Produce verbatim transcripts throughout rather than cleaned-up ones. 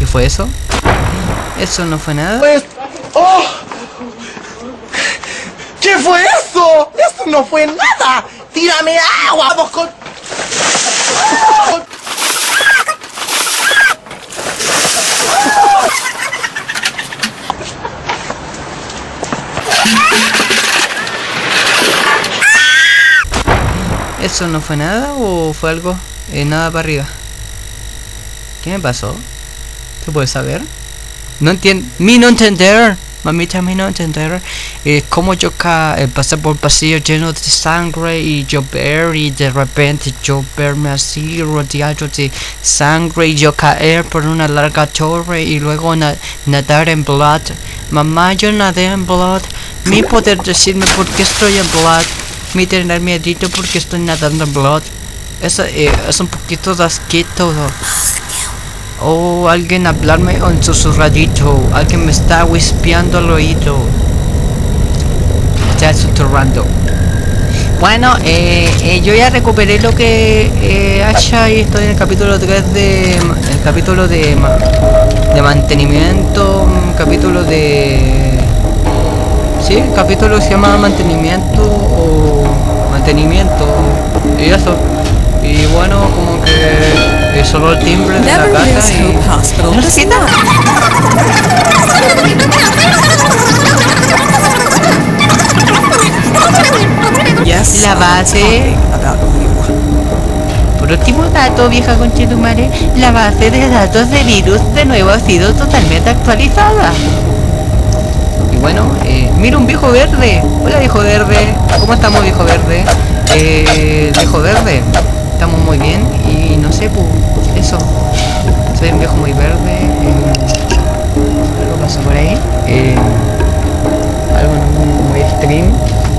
¿Qué fue eso? Eso no fue nada. Pues... ¡Oh! ¿Qué fue eso? ¡Eso no fue nada! ¡Tírame agua! ¡Vamos con... ¿Eso no fue nada o fue algo? Eh, nada para arriba. ¿Qué me pasó? ¿Se puede saber? No entiendo. Mi no entender. Mamita, mi no entender. Eh, como yo ca eh, pasé por pasillo lleno de sangre y yo ver y de repente yo verme así rodeado de sangre y yo caer por una larga torre y luego na nadar en blood. Mamá, yo nadé en blood. Mi poder decirme por qué estoy en blood. Mi tener miedito porque estoy nadando en blood. Eso eh, es un poquito de asquito. O oh, alguien hablarme en susurradito. Alguien me está whispeando al oído. Está susurrando. Bueno, eh, eh, yo ya recuperé lo que eh, Asha y estoy en el capítulo tres de... El capítulo de... De mantenimiento. Capítulo de... Sí, el capítulo se llama mantenimiento o... Mantenimiento. Y eso. Y bueno, como que eh, sonó el timbre de la casa y... ¿No se quita? Yes, la base... Por último dato, vieja conchetumare, la base de datos de virus de nuevo ha sido totalmente actualizada. Y bueno, eh, mira un viejo verde. Hola viejo verde. ¿Cómo estamos viejo verde? Eh, viejo verde. Estamos muy bien y no sé, pues, eso. Soy un viejo muy verde. Eh, algo pasó por ahí. Eh, algo muy stream.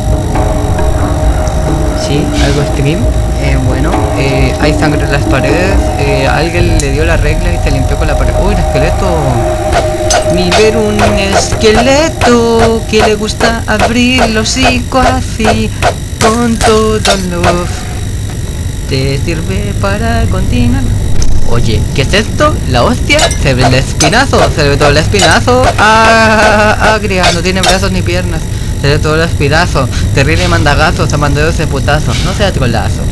Sí, algo stream. Eh, bueno, eh, hay sangre en las paredes. Eh, alguien le dio la regla y se limpió con la pared. Uy, el esqueleto. Mi ver un esqueleto que le gusta abrir los hocico así con todo love. Te sirve para continuar. Oye, ¿qué es esto? La hostia, se ve el espinazo, se ve todo el espinazo. Ah, ah, cría, no tiene brazos ni piernas. Se ve todo el espinazo. Terrible mandagazo, se mandó ese putazo. No sea trolazo.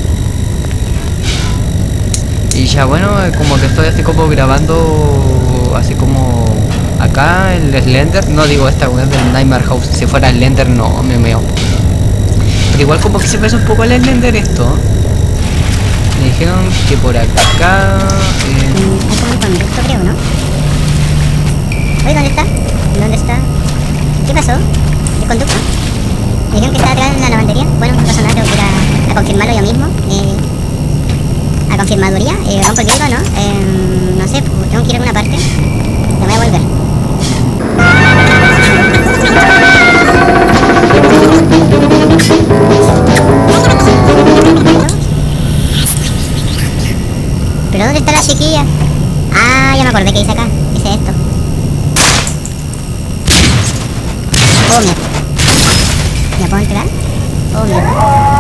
Y ya bueno, como que estoy así como grabando, así como acá el Slender. No digo esta web del Nightmare House. Si fuera Slender no me meo. Pero igual como que se parece un poco al Slender esto. Me dijeron que por acá... Eh... Es un conducto, creo, ¿no? Oye, ¿dónde está? ¿Dónde está? ¿Qué pasó? ¿El conducto? Me dijeron que está atrás en la lavandería. Bueno, no pasa nada, tengo que ir a, a confirmarlo yo mismo. Eh, a confirmaduría. Eh, rompo el vidrio, ¿no? Eh, no sé, pues, tengo que ir a alguna parte. Me voy a volver. ¿Pero dónde está la chiquilla? Ah, ya me acordé que hice acá. Hice esto. Oh, mierda. ¿Me puedo entrar? Oh, mierda.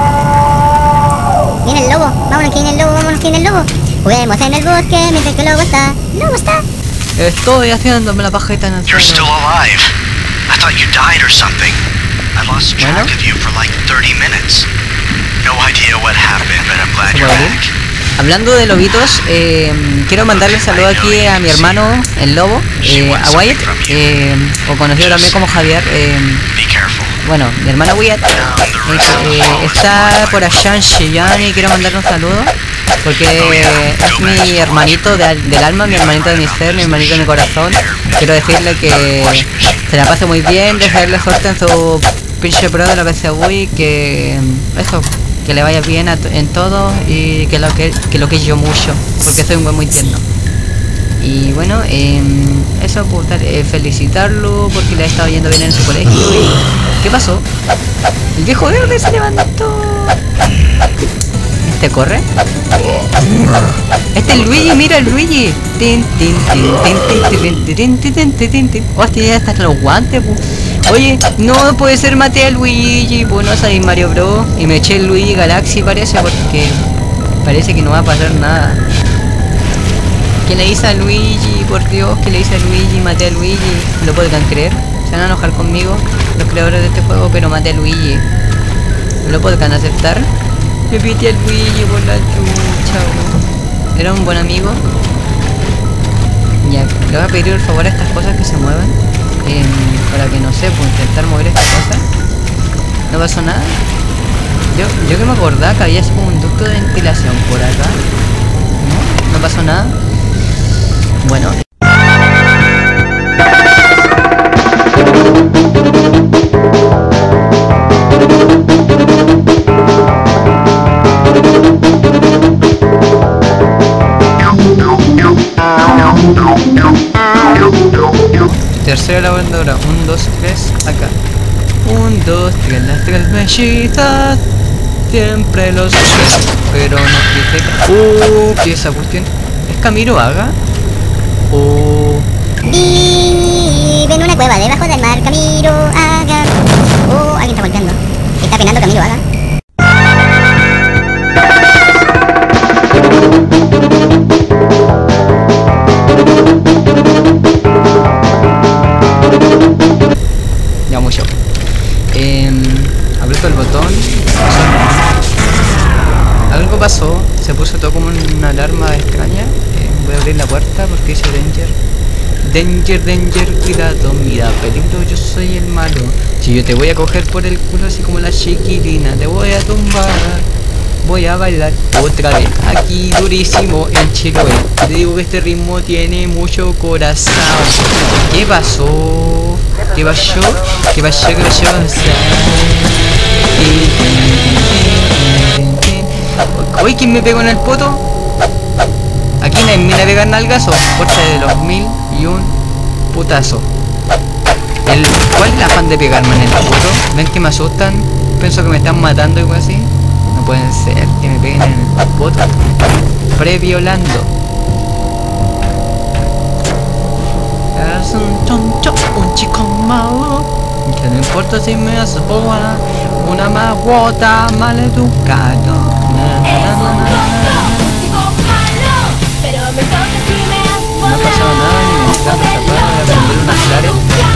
Viene el lobo. Vámonos que viene el lobo, vámonos que viene el lobo. Juguemos en el bosque mientras que el lobo está. ¡El lobo está! Estoy haciéndome la pajeta en el You're still suelo. alive. I thought you died or something. I lost track Bueno. of you for like thirty minutes. No idea what happened, but I'm glad ¿Se you're puede abrir? back. Hablando de lobitos, eh, quiero mandarle un saludo aquí a mi hermano, el lobo, eh, a Wyatt, eh, o conocido también como Javier. Eh, Be careful. bueno, mi hermano Wyatt eh, eh, está por allá en Cheyenne y quiero mandarle un saludo porque es mi hermanito de, del alma, mi hermanito de mi ser, mi hermanito de mi corazón. Quiero decirle que se la pase muy bien, desearle suerte en su pinche pro de la P C U y que eso, que le vaya bien a en todo y que lo que, que lo que yo mucho, porque soy un buen muy tierno. Y bueno, eh, eso, pues, eh, felicitarlo porque le ha estado yendo bien en su colegio. Y... ¿qué pasó? El viejo verde se levantó. ¿Este corre? Este es Luigi, mira el Luigi. Tin, tin, tin, tin, tin, tin, tin, tin, tin, tin, tin. Hostia, ya están los guantes, pues. Oye, no puede ser, maté a Luigi, pues no sabéis Mario Bros. Y me eché el Luigi Galaxy parece, porque parece que no va a pasar nada. ¿Qué le hice a Luigi? Por Dios, ¿qué le hice a Luigi? Maté a Luigi. ¿Lo podrán creer? Se van a enojar conmigo los creadores de este juego, pero maté a Luigi. ¿Lo podrán aceptar? Me pité a Luigi por la chucha, bro. Era un buen amigo. Ya, le voy a pedir el favor a estas cosas que se muevan. Eh, para que no sé, pues intentar mover estas cosas. No pasó nada. Yo, yo que me acordaba que había así como un ducto de ventilación por acá. No, no pasó nada. Bueno. Tercera lavadora, un, dos, tres, acá. Un, dos, tres, las tres mellizas. Siempre los tres. Pero no dice. Uh, ¿qué es esa cuestión? ¿Es Camilo Haga? Oh. Vive en una cueva debajo del mar, Camilo Haga. Oh, alguien está golpeando. Está penando Camilo Haga. Ya mucho. Eh, aprieto el botón. Algo pasó. Se puso todo como una alarma extraña. Eh, voy a abrir la puerta porque dice danger. Danger, danger, cuidado, mira, peligro, yo soy el malo. Si yo te voy a coger por el culo así como la chiquilina, te voy a tumbar. Voy a bailar otra vez, aquí durísimo en Chiloé. Te digo que este ritmo tiene mucho corazón. ¿Qué pasó? ¿Qué pasó? ¿Qué pasó? ¿Qué pasó? Uy, ¿quién me pegó en el poto? Aquí nadie me la pega en nalgazo. Fuerza de los mil y un putazo. El, ¿Cuál es el afán de pegarme en el poto? ¿Ven que me asustan? Pienso que me están matando y algo así. No pueden ser que me peguen en el poto. Previolando. Es un choncho, un chico malo. Que no importa si me hace boba. Una maguota maleducado. Na, na, na, na, na, na. No ha pasado nada ni me está tapando de aprender unas clares.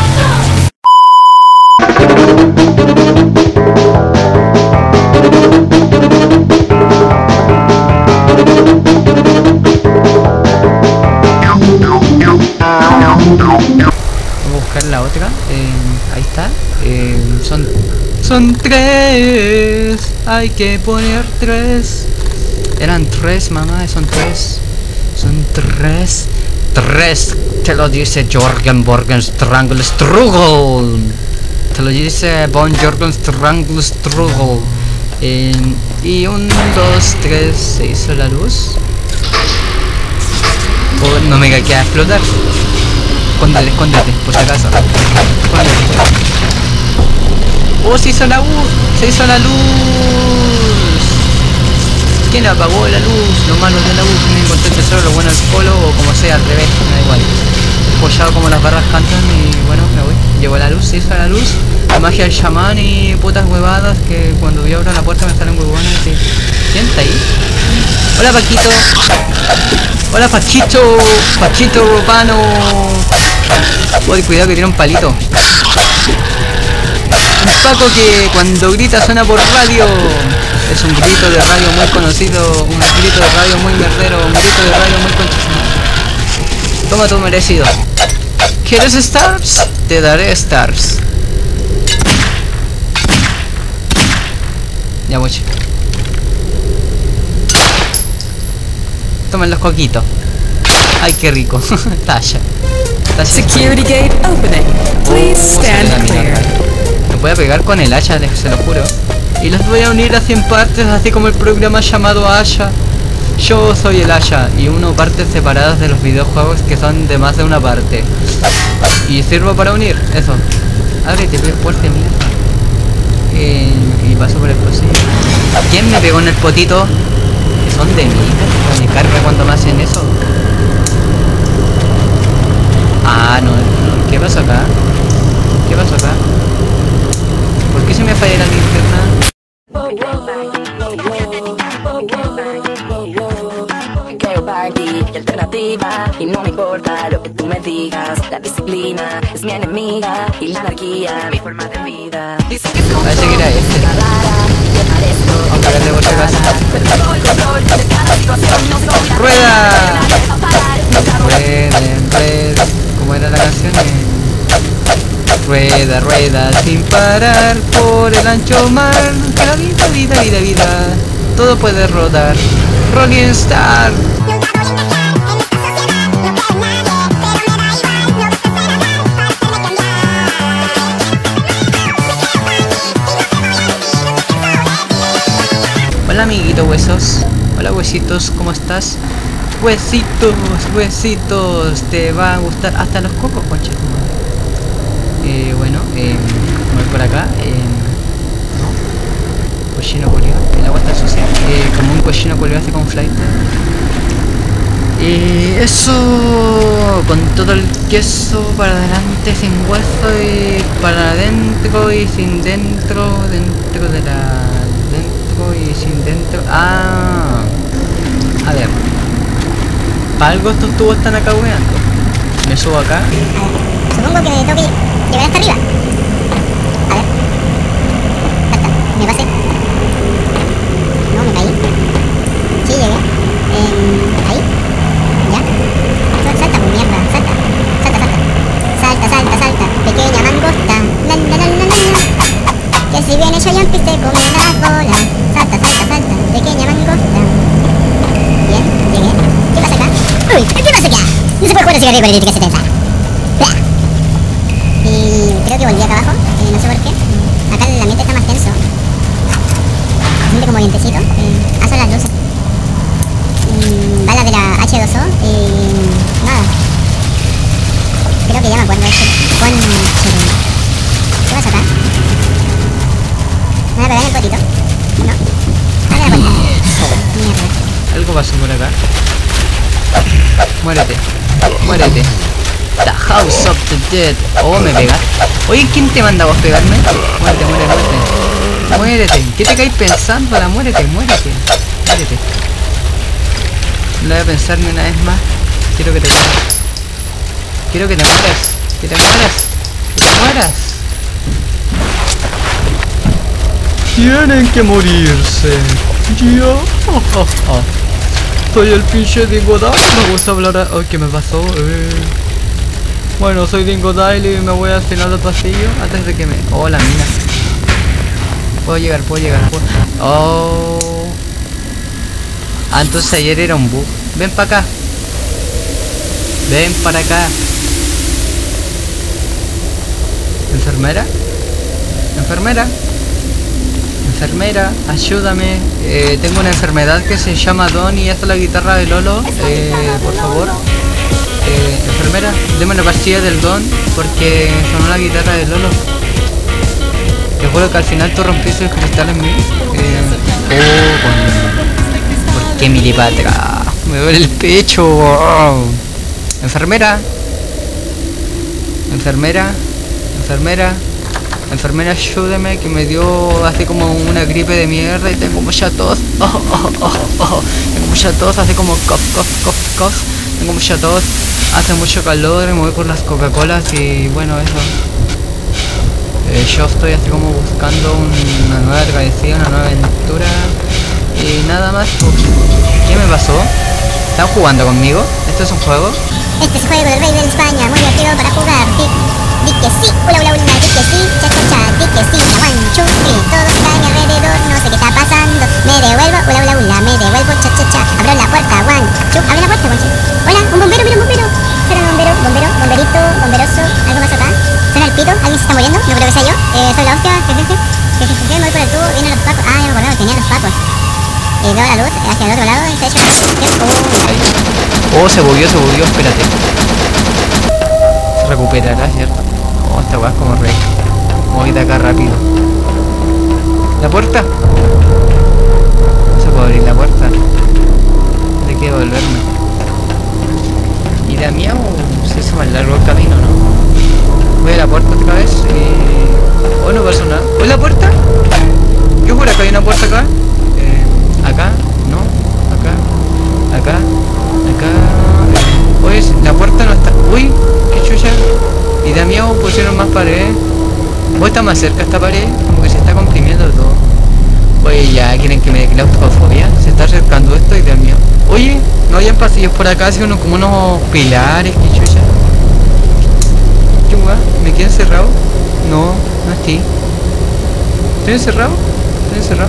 Voy a buscar la otra. Eh, ahí está. Eh, son son tres. Hay que poner tres. Eran tres, mamá. Son tres. Son tres. Tres. Te lo dice Jorgen Borgen Strangle Struggle. Te lo dice Von Jorgen Strangle Struggle. Eh, y un, dos, tres. Se hizo la luz. Oh, no me queda a explotar. Escóndete, escóndete, por si acaso. Escóndete. Oh, se hizo la luz. Se hizo la luz. ¿Quién apagó la luz? Lo malo de la luz, me encontré el tesoro, lo bueno del polo, o como sea, al revés, me da igual. Apoyado como las barras cantan y bueno, me voy. Llegó la luz, se hizo la luz, la magia del chamán y putas huevadas que cuando yo abro la puerta me salen huevones y... ¿Quién está ahí? Hola Paquito. Hola Pachito. Pachito Urbano. Uy, cuidado que tiene un palito. Un Paco que cuando grita suena por radio. Es un grito de radio muy conocido, un grito de radio muy merdero, un grito de radio muy conocido. Toma tu merecido. ¿Quieres stars? Te daré stars. Ya voy. Tomen los coquitos. Ay, qué rico. Talla. Talla. Security gate opening. Please Oh, stand se la clear. mierda. Me voy a pegar con el hacha, se lo juro. Y los voy a unir a cien partes, así como el programa llamado Asha. Yo soy el Asha y uno partes separadas de los videojuegos que son de más de una parte. Y sirvo para unir, eso. Ábrete, puerta, mierda. Eh, y paso por el pasillo. ¿Quién me pegó en el potito? Que son de mí, me carga cuando me hacen eso. Ah, no, no. ¿Qué pasó acá? ¿Qué pasó acá? ¿Por qué se me falla la linterna? Party, alternativa y no me importa lo que tú me digas. La disciplina es mi enemiga y la anarquía mi forma de vida. Dicen que es Parece que era este. Vamos a darle por si acaso. ¡Rueda! Rueden, rueden. ¿Cómo era la canción? Rueda, rueda sin parar por el ancho mar. Que la vida, vida, vida, vida. Todo puede rodar. Rolling Star. Hola amiguito huesos. Hola huesitos, ¿cómo estás? Huesitos, huesitos. Te va a gustar hasta los cocos, concha. Eh, bueno, eh, voy por acá. Eh, no. Cochino culiao. El agua está sucia. Eh, como un cochino culiao hace con flight. Y eso, con todo el queso para adelante sin hueso y para adentro y sin dentro, dentro de la... dentro y sin dentro... Ah, a ver, ¿para algo estos tubos están acá weando? Me subo acá. Supongo que me tengo que llegar hasta arriba. A ver. Salta, me pasé. No, me caí. Sí, llegué. Eh, ahí. Ya. Salta, pues mierda, salta. Salta, salta. Salta, salta, salta. Pequeña mangosta. La, la, la, la, la, la. Que si viene yo y antes te come las bolas. Salta, salta, salta. Pequeña mangosta. Bien, llegué. ¿Qué pasa acá? Uy, ¿qué pasa acá? No se puede jugar a cigarrillo con el típica setenta. Y creo que volví acá abajo, eh, no sé por qué. Acá el ambiente está más tenso. Se siente como vientecito. Eh, ah, son las luces. Mm, balas de la hache dos o y nada. Creo que ya me acuerdo de esto. Con... ¿Qué pasa acá? ¿Me voy a pegar en el potito? No. Abre la puerta. Mierda. Algo pasó por acá. Muérete. Muérete. The House of the Dead. Oh, me pega. Oye, ¿quién te manda a vos pegarme? Muérete, muérete, muérete. Muérete. ¿Qué te caes pensando? La muérete, muérete. Muérete. No voy a pensar ni una vez más. Quiero que te mueras. Quiero que te mueras. Que te mueras. Que te mueras. Tienen que morirse. Yo. Oh, oh, oh. Soy el pinche Dingodile. Me gusta hablar. A... Oh, ¿qué me pasó? Eh. Bueno, soy Dingodile y me voy al final del pasillo antes de que me... Oh, la mina. Puedo llegar, puedo llegar. ¿Puedo? Oh. Ah, entonces ayer era un bug. Ven para acá. Ven para acá. ¿Enfermera? ¿Enfermera? Enfermera, ayúdame. Eh, tengo una enfermedad que se llama Don y esta es la guitarra de Lolo. Eh, por favor. Eh, enfermera, deme una pastilla del Don porque sonó la guitarra de Lolo. Te juro que al final tú rompiste el cristal en mí. Eh, oh, con... ¿Por qué miré para atrás? Me duele el pecho. Oh. Enfermera. Enfermera. Enfermera. Enfermera, ayúdeme que me dio así como una gripe de mierda y tengo mucha tos. Oh, oh, oh, oh. Tengo mucha tos, hace como cough, cough, cough, cough. Tengo mucha tos, hace mucho calor y me voy por las Coca-Colas y bueno, eso. Eh, yo estoy así como buscando una nueva travesía, una nueva aventura y nada más. ¿Qué me pasó? ¿Están jugando conmigo? ¿Esto es un juego? Este es el juego del rey de España, muy divertido para jugar. Di, di que sí, hola, hola, hola, di que sí, cha, cha, cha, di que sí, la one, two, three, todos están alrededor, no sé qué está pasando. Me devuelvo, hola, hola, hola, me devuelvo, cha, cha, cha. Abro la puerta, one, two, abre la puerta, one, hola, un bombero, mira un bombero. Será un bombero, bombero, bomberito, bomberoso, algo más acá. Suena el pito, alguien se está muriendo, no creo que sea yo. Eh, soy la hostia, que jeje, que jeje, me voy por el tubo, vienen los pacos. Ah, ya me acordaba que tenían los pacos. Y veo la luz hacia el otro lado y se echa oh, oh, se bugueó, se bugueó, espérate. Se recuperará, ¿cierto? Oh, esta weá es como rey. Voy de acá rápido. ¿La puerta? No se puede abrir la puerta. Hay que devolverme. Y da miedo, se hizo más largo el camino, ¿no? Voy a la puerta otra vez y... Oh, no pasó nada. ¿O la puerta? Yo juro que hay una puerta acá. Eh, acá, no, acá, acá, acá, Uy, qué chucha. Y de miedo pusieron más paredes. ¿Vos está más cerca esta pared? Como que se está comprimiendo todo. Oye, ya, ¿quieren que me dé claustrofobia? Se está acercando esto y de miedo. Oye, no hayan pasillos por acá, sino como unos pilares, qué chucha. ¿Qué hueá? ¿Me quedé encerrado? No, no estoy. ¿Estoy encerrado? Estoy encerrado.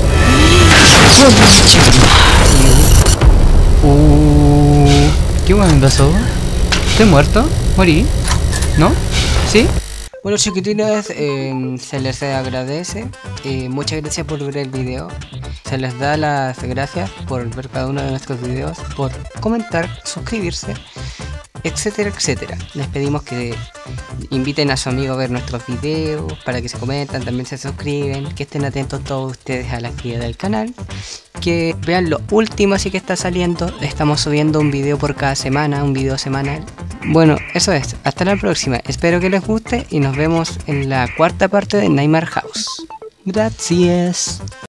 Uh, ¿Qué hueá me pasó? ¿Estoy muerto? ¿Morí? ¿No? ¿Sí? Bueno, chiquitines, eh, se les agradece. Eh, muchas gracias por ver el video. Se les da las gracias por ver cada uno de nuestros videos, por comentar, suscribirse, etcétera, etcétera. Les pedimos que inviten a su amigo a ver nuestros videos, para que se comentan, también se suscriben, que estén atentos todos ustedes a la actividad del canal, que vean lo último así que está saliendo. Estamos subiendo un video por cada semana, un video semanal. Bueno, eso es, hasta la próxima, espero que les guste y nos vemos en la cuarta parte de Nightmare House. Gracias.